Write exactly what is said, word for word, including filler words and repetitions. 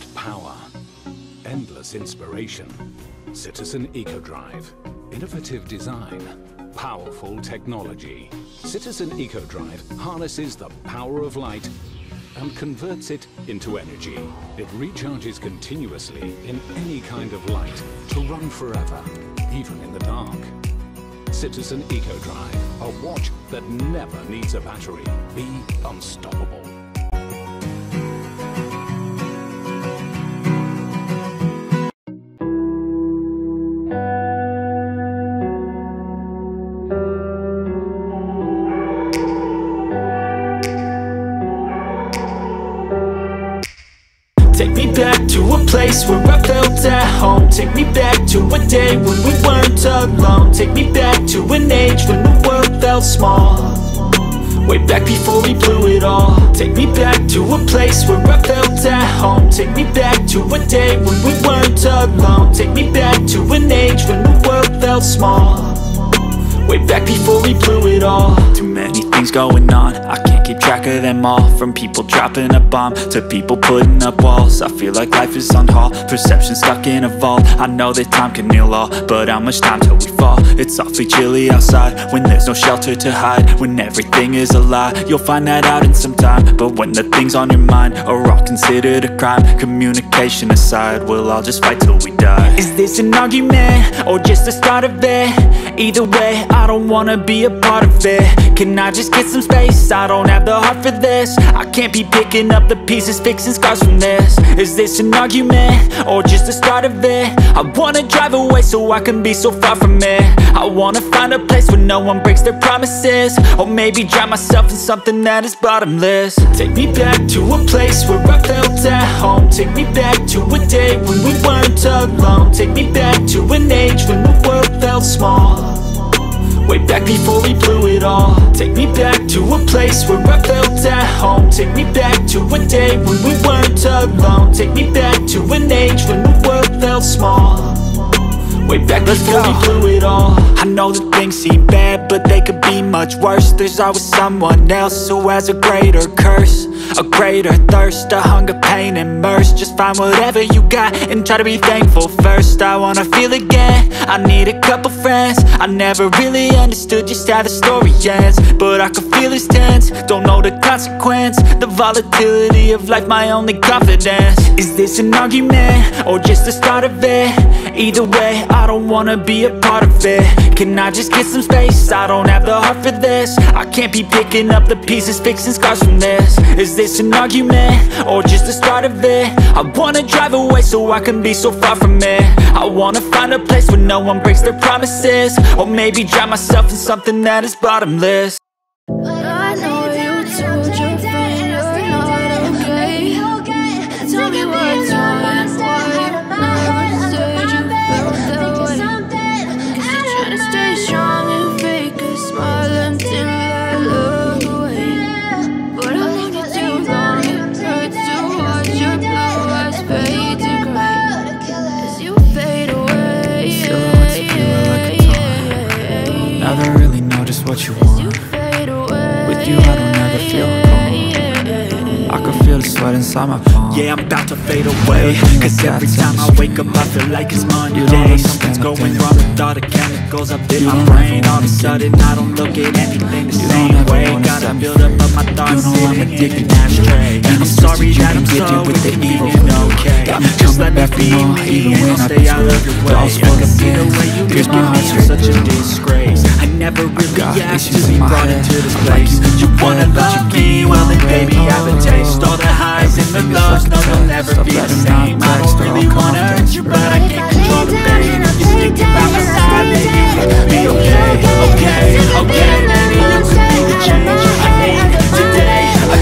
power, endless inspiration. Citizen EcoDrive. Innovative design, powerful technology. Citizen EcoDrive harnesses the power of light and converts it into energy. It recharges continuously in any kind of light to run forever, even in the dark. Citizen EcoDrive, a watch that never needs a battery. Be unstoppable. Take me back to a place where I felt at home. Take me back to a day when we weren't alone. Take me back to an age when the world felt small, way back before we blew it all. Take me back to a place where I felt at home. Take me back to a day when we weren't alone. Take me back to an age when the world felt small, way back before we blew it all. Too many things going on, I can't keep track of them all. From people dropping a bomb to people putting up walls. I feel like life is on hold, perception stuck in a vault. I know that time can heal all, but how much time till we fall? It's awfully chilly outside when there's no shelter to hide. When everything is a lie, you'll find that out in some time. But when the things on your mind are all considered a crime, communication aside, we'll all just fight till we die. Is this an argument or just the start of it? Either way, I don't wanna be a part of it. Can I just get some space? I don't have the heart for this. I can't be picking up the pieces, fixing scars from this. Is this an argument or just the start of it? I wanna drive away so I can be so far from it. I wanna find a place where no one breaks their promises, or maybe drown myself in something that is bottomless. Take me back to a place where I felt at home. Take me back to a day when we weren't alone. Take me back to an age when the world felt small, way back before we blew it all. Take me back to a place where I felt at home. Take me back to a day when we weren't alone. Take me back to an age when the world felt small, way back before we blew it all. I know that things seem bad, but they could be much worse. There's always someone else who has a greater curse, a greater thirst, a hunger, pain, and mercy. Just find whatever you got and try to be thankful first. I wanna feel again, I need a couple friends. I never really understood just how the story ends, but I can feel it's tense, don't know the consequence. The volatility of life, my only confidence. Is this an argument or just the start of it? Either way, I don't wanna be a part of it. Can I just get some space? I don't have the heart for this. I can't be picking up the pieces, fixing scars from this. Is this an argument or just the start of it? I wanna drive away so I can be so far from it. I wanna find a place where no one breaks their promises, or maybe drown myself in something that is bottomless. I know you told your friend you're not okay. Tell me what's wrong, why never said you felt that way. Cause you're trying to stay strong and fake a smile until I look away. But I've known you too long, it hurts to watch your blue eyes fade to grey as you fade away. Silhouettes of you are like a taunt. Never really know just what you want. With you I don't ever feel calm. I can feel the sweat inside my palm. Yeah, I'm about to fade away, cause every time I wake up I feel like it's Monday. Something's going wrong with all the chemicals up in my brain. All of a sudden I don't look at anything the same way. Gotta build up of my thoughts in a different ashtray. And I'm sorry that I'm so with the evil, okay. Just let me be me and I'll stay out of your way. I can see the way you look at me, I'm such a disgrace. I never really asked to be brought into this place. You wanna love me, well then baby have a taste. All the highs and the lows, no they'll never be the same. I don't really wanna hurt you, but